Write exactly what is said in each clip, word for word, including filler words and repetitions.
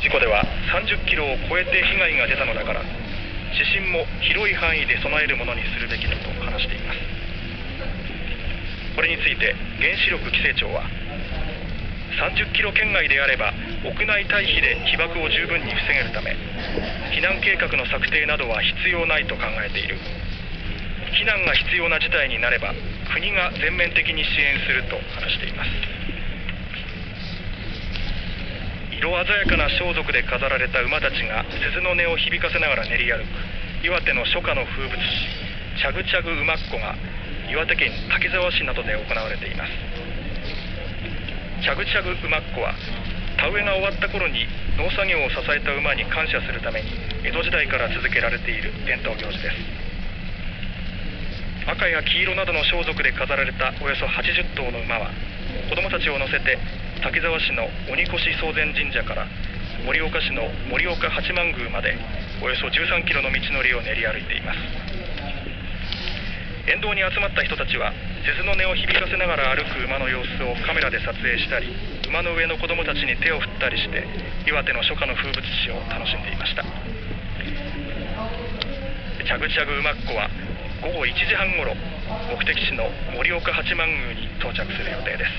事故ではさんじゅっキロを超えて被害が出たのだから、指針も広い範囲で備えるものにするべきだと話しています。これについて原子力規制庁は、さんじゅっキロ圏外であれば屋内退避で被爆を十分に防げるため、避難計画の策定などは必要ないと考えている。避難が必要な事態になれば国が全面的に支援すると話しています。色鮮やかな装束で飾られた馬たちが鈴の音を響かせながら練り歩く岩手の初夏の風物詩、チャグチャグ馬っこが岩手県滝沢市などで行われています。チャグチャグ馬っこは田植えが終わった頃に農作業を支えた馬に感謝するために江戸時代から続けられている伝統行事です。赤や黄色などの装束で飾られたおよそはちじゅっ頭の馬は、子どもたちを乗せて滝沢市の鬼越宗善神社から盛岡市の盛岡八幡宮までおよそじゅうさんキロの道のりを練り歩いています。沿道に集まった人たちは鈴の音を響かせながら歩く馬の様子をカメラで撮影したり、馬の上の子どもたちに手を振ったりして岩手の初夏の風物詩を楽しんでいました。チャグチャグ馬っこはごごいちじはんごろ、目的地の盛岡八幡宮に到着する予定です。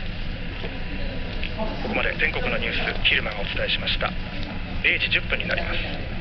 ここまで全国のニュース、キルマがお伝えしました。れいじじゅっぷんになります。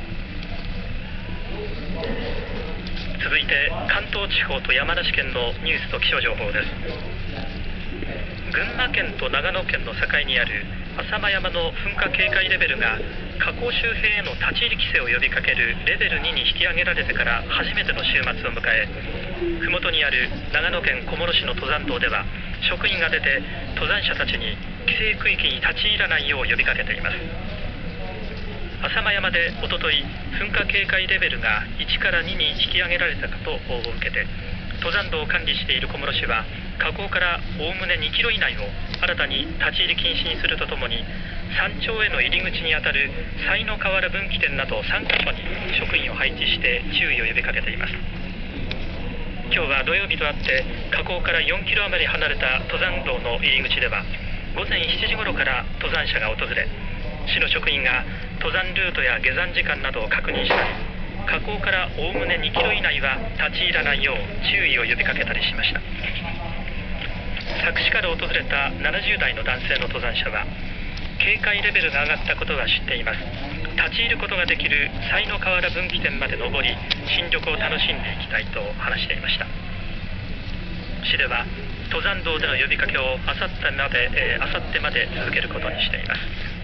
続いて関東地方と山梨県のニュースと気象情報です。群馬県と長野県の境にある浅間山の噴火警戒レベルが火口周辺への立ち入り規制を呼びかけるレベルにに引き上げられてから初めての週末を迎え、麓にある長野県小諸市の登山道では職員が出て登山者たちに規制区域に立ち入らないよう呼びかけています。浅間山でおととい噴火警戒レベルがいちからにに引き上げられたことを受けて、登山道を管理している小諸市は火口からおおむねにキロ以内を新たに立ち入り禁止にするとともに、山頂への入り口にあたる犀の河原分岐点などさんか所に職員を配置して注意を呼びかけています。今日は土曜日とあって火口からよんキロ余り離れた登山道の入り口では午前しちじ頃から登山者が訪れ、市の職員が登山ルートや下山時間などを確認したり、火口からおおむねにキロ以内は立ち入らないよう注意を呼びかけたりしました。佐久市から訪れたななじゅう代の男性の登山者は、警戒レベルが上がったことは知っています。立ち入ることができる犀の河原分岐点まで登り、新緑を楽しんでいきたいと話していました。市では登山道での呼びかけをあさってまで、えー、あさってまで続けることにしています。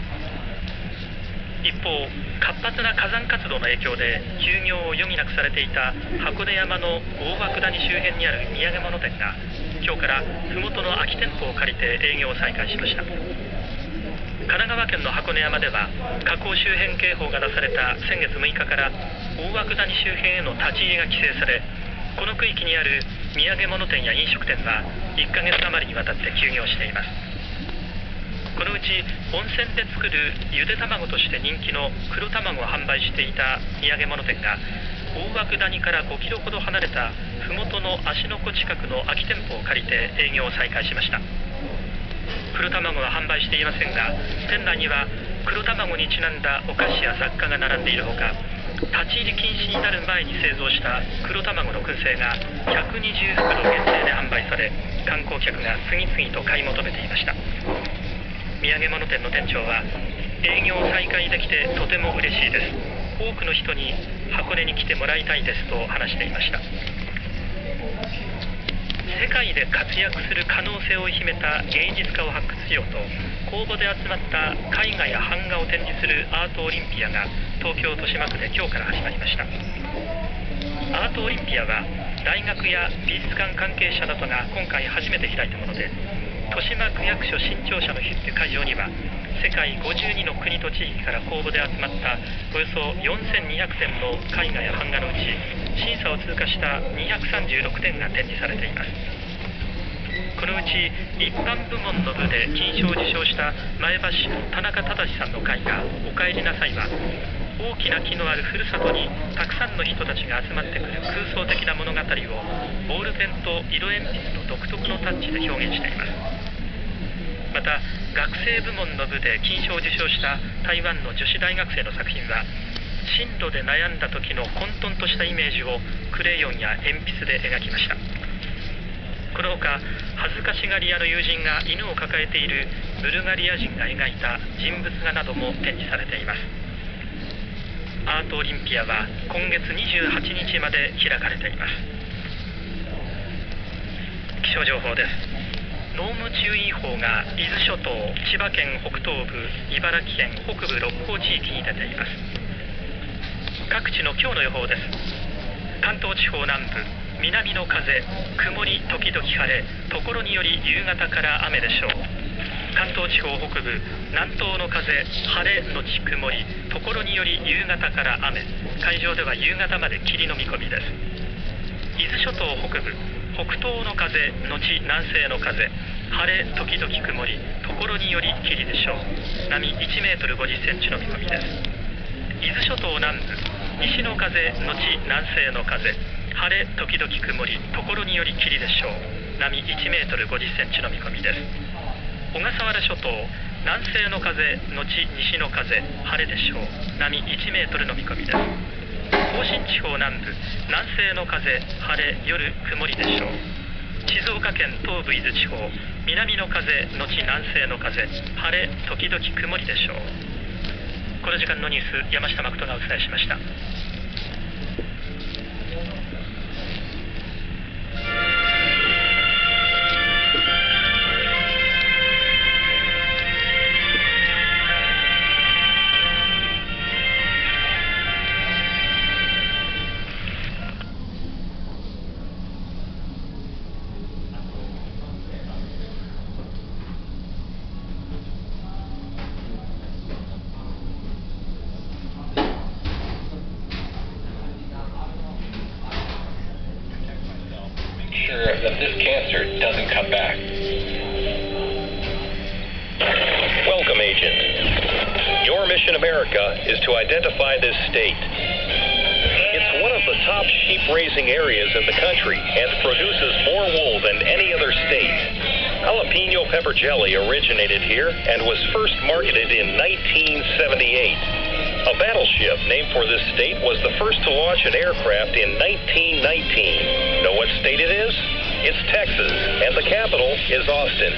一方、活発な火山活動の影響で休業を余儀なくされていた箱根山の大涌谷周辺にある土産物店が今日から麓の空き店舗を借りて営業を再開しました。神奈川県の箱根山では火口周辺警報が出された先月むいかから大涌谷周辺への立ち入りが規制され、この区域にある土産物店や飲食店はいっかげつ余りにわたって休業しています。このうち温泉で作るゆで卵として人気の黒卵を販売していた土産物店が大涌谷からごキロほど離れた麓の芦ノ湖近くの空き店舗を借りて営業を再開しました。黒卵は販売していませんが、店内には黒卵にちなんだお菓子や雑貨が並んでいるほか、立ち入り禁止になる前に製造した黒卵の燻製がひゃくにじゅうふくろ限定で販売され、観光客が次々と買い求めていました。土産物店の店長は、営業再開できてとても嬉しいです、多くの人に箱根に来てもらいたいですと話していました。世界で活躍する可能性を秘めた芸術家を発掘しようと、公募で集まった絵画や版画を展示するアートオリンピアが東京・豊島区で今日から始まりました。アートオリンピアは大学や美術館関係者などが今回初めて開いたもので、豊島区役所新庁舎の会場には世界ごじゅうにの国と地域から公募で集まったおよそよんせんにひゃくてんの絵画や版画のうち、審査を通過したにひゃくさんじゅうろくてんが展示されています。このうち一般部門の部で金賞を受賞した前橋市の田中忠さんの絵画「おかえりなさい」は、大きな木のあるふるさとにたくさんの人たちが集まってくる空想的な物語をボールペンと色鉛筆の独特のタッチで表現しています。前橋市の田中忠さんの絵画「おかえりなさい」は、大きな木のあるふるさとにたくさんの人たちが集まってくる空想的な物語をボールペンと色鉛筆の独特のタッチで表現しています。前橋市の田中忠さんの絵画「おかえりなさい」は、大きな木のあるふるさとにたくさんの人たちが集まってくる空想的な物語をボールペンと色鉛筆の独特のタッチで表現しています。 また学生部門の部で金賞を受賞した台湾の女子大学生の作品は、進路で悩んだ時の混沌としたイメージをクレヨンや鉛筆で描きました。このほか恥ずかしがり屋の友人が犬を抱えているブルガリア人が描いた人物画なども展示されています。アートオリンピアは今月にじゅうはちにちまで開かれています。気象情報です。濃霧注意報が伊豆諸島、千葉県北東部、茨城県北部六甲地域に出ています。各地の今日の予報です。関東地方南部、南の風、曇り時々晴れ、ところにより夕方から雨でしょう。関東地方北部、南東の風、晴れのち曇り、ところにより夕方から雨、海上では夕方まで霧の見込みです。伊豆諸島北部、北東の風のち南西の風、晴れ時々曇り、ところにより霧でしょう。波いちメートルごじゅっセンチの見込みです。伊豆諸島南部、西の風のち南西の風、晴れ時々曇り、ところにより霧でしょう。波いちメートルごじゅっセンチの見込みです。小笠原諸島、南西の風のち西の風、晴れでしょう。波いちメートルの見込みです。甲信地方南部、南西の風、晴れ、夜曇りでしょう。静岡県東部伊豆地方、南の風のち南西の風、晴れ時々曇りでしょう。この時間のニュース、山下誠がお伝えしました。 That this cancer doesn't come back. Welcome, Agent. Your mission, America, is to identify this state. It's one of the top sheep-raising areas in the country and produces more wool than any other state. Jalapeno pepper jelly originated here and was first marketed in nineteen seventy-eight. A battleship named for this state was the first to launch an aircraft in nineteen nineteen. Know what state it is? It's Texas, and the capital is Austin.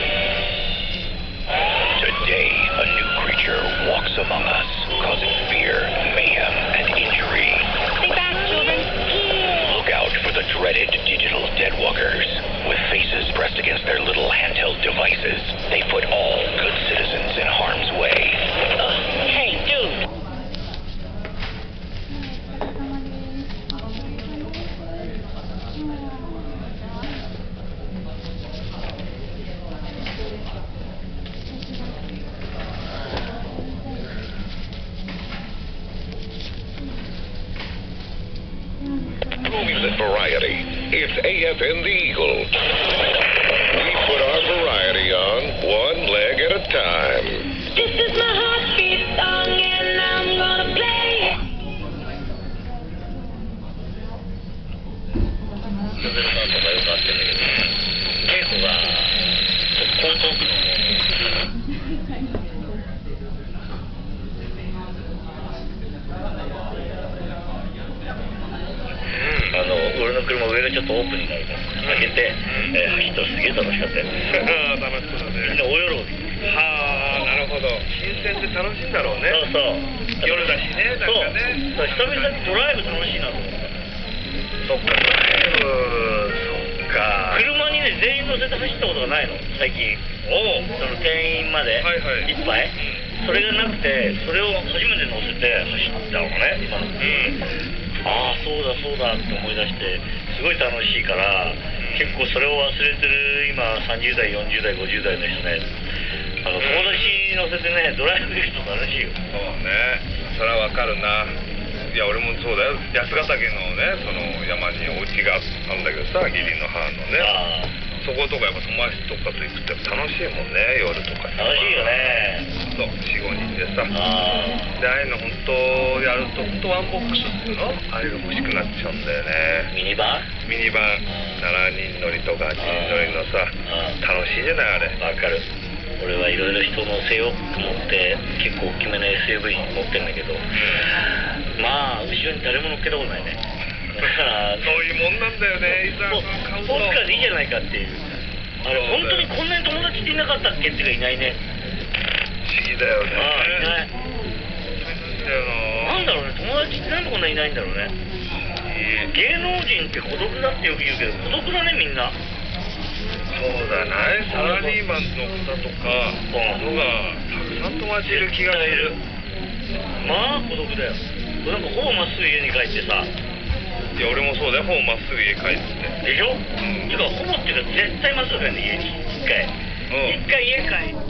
Today, a new creature walks among us, causing fear, mayhem, and injury. Stay back, children. Look out for the dreaded digital deadwalkers. With faces pressed against their little handheld devices, they put all good citizens in harm's way. Uh, hey, dude. Movies at Variety. It's A F N the Eagle. We put our variety on one leg at a time. This is my heartbeat song and I'm gonna play it. レベルさんとかよくあってんだけど、稽古が江東区のあの俺の車上がちょっとオープンになるから開けて、うんえー、走ったらすげえ楽しかったよ。 楽しそうだね。 みんな大喜び。 はあ、なるほど。新鮮で楽しいんだろうね。 そうそう。 夜だしね、なんかね。 そう。久々にドライブ楽しいなと思った。 そっか、ドライブ、そっか。 車にね全員乗せて走ったことがないの最近。 おお。 その店員まで、 はいはい、 いっぱい、うん、それがなくてそれを初めて乗せて走ったのね今の。うん。ああそうだそうだって思い出してすごい楽しいから、うん、結構それを忘れてる今さんじゅう代よんじゅう代ごじゅう代の人ねあの友達乗せてねドライブ行くと楽しいよ。 そうね、それはわかるな。いや俺もそうだよ。八ヶ岳のねその山にお家があるんだけどさ、義理の母のね。あそことかやっぱ友達とかと行くって楽しいもんね、夜とか。 楽しいよね。 そう、よん、ごにんでさ。あで、ああいうの本当やると、本当ワンボックスっていうのあれが欲しくなっちゃうんだよね。 ミニバンミニバン、ななにん乗りとかはちにん乗りのさ、楽しいじゃないあれ。 わかる。 俺はいろいろ人乗せようと思って結構大きめの エスユーブイ 持ってるんだけど、まあ後ろに誰も乗っけたことないね。だからそういうもんなんだよね、いざ買うと。 スポーツカーでいいじゃないかっていう。あれ本当にこんなに友達っていなかったっけっていうかいないね。 不思議だよね。 ああ、いない。 だよな。 なんだろうね、友達ってなんでこんなにいないんだろうね。芸能人って孤独だってよく言うけど、孤独だねみんな。 そうだな、サラリーマンの方とかのがたくさん友達いる気がする。 まあ孤独だよ。なんかほぼまっすぐ家に帰ってさ。 いや俺もそうだよ、ほぼまっすぐ家帰ってでしょ？ うん。 てかほぼっていうか絶対まっすぐ帰るね家に一回。 うん。 一回家帰っ